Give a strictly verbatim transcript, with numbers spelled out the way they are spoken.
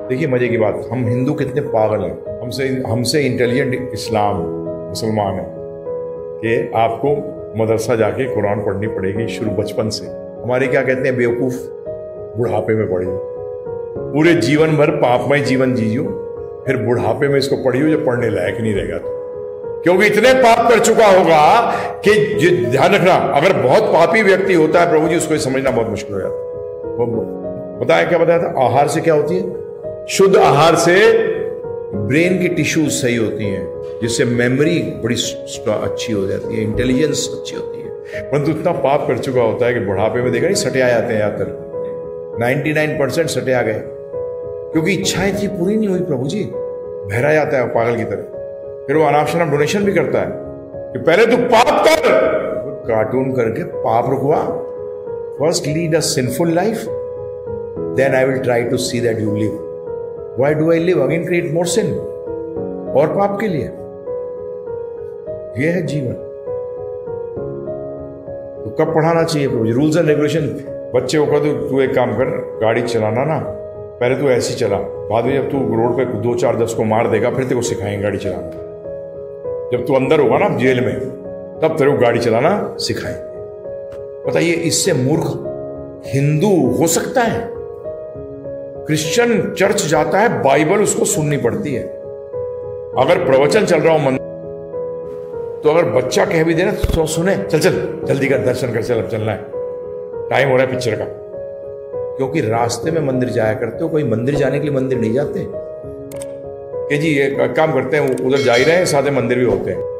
देखिए मजे की बात, हम हिंदू कितने पागल हैं, हमसे हमसे इंटेलिजेंट इस्लाम मुसलमान है कि आपको मदरसा जाके कुरान पढ़नी पड़ेगी शुरू बचपन से। हमारे क्या कहते हैं, बेवकूफ बुढ़ापे में पढ़ियो, पूरे जीवन भर पापमय जीवन जीजियो, फिर बुढ़ापे में इसको पढ़ियो जब पढ़ने लायक नहीं रहेगा तो, क्योंकि इतने पाप कर चुका होगा कि ध्यान रखना, अगर बहुत पापी व्यक्ति होता है प्रभु जी, उसको समझना बहुत मुश्किल हो जाता है। बताया क्या बताया था, आहार से क्या होती है, शुद्ध आहार से ब्रेन की टिश्यूज सही होती हैं, जिससे मेमोरी बड़ी अच्छी हो जाती है, इंटेलिजेंस अच्छी होती है। परंतु इतना पाप कर चुका होता है कि बुढ़ापे में देखा नहीं सटे आ जाते हैं, ज्यादातर निन्यानवे परसेंट सटे आ गए, क्योंकि इच्छाएं थी पूरी नहीं हुई प्रभु जी, बहरा जाता है पागल की तरह। फिर वो अनापशनाप डोनेशन भी करता है कि पहले तू पाप कर, कार्टून करके पाप रुकवा, first lead a sinful life, then I will try to see that you live. Why do I live? Again create more sin? और पाप के लिए। यह है जीवन। तो कब पढ़ाना चाहिए प्रभु जी? Rules and regulation. बच्चे को कह दो तू एक काम कर, गाड़ी चलाना ना पहले तू ऐसी चला, बाद में जब तू रोड पे दो चार दस को मार देगा फिर तेरे को सिखाएंगे गाड़ी चलाना। जब तू अंदर होगा ना जेल में, तब तेरे को गाड़ी चलाना सिखाएंगे। बताइए, इससे मूर्ख हिंदू हो सकता है? क्रिश्चियन चर्च जाता है, बाइबल उसको सुननी पड़ती है। अगर प्रवचन चल रहा हो मन, तो अगर बच्चा कह भी दे ना तो सुने, चल चल जल्दी कर, दर्शन कर, चल अब चलना है, टाइम हो रहा है पिक्चर का। क्योंकि रास्ते में मंदिर जाया करते हो, कोई मंदिर जाने के लिए मंदिर नहीं जाते कि जी ये काम करते हैं, उधर जा ही रहे हैं, साथ में मंदिर भी होते हैं।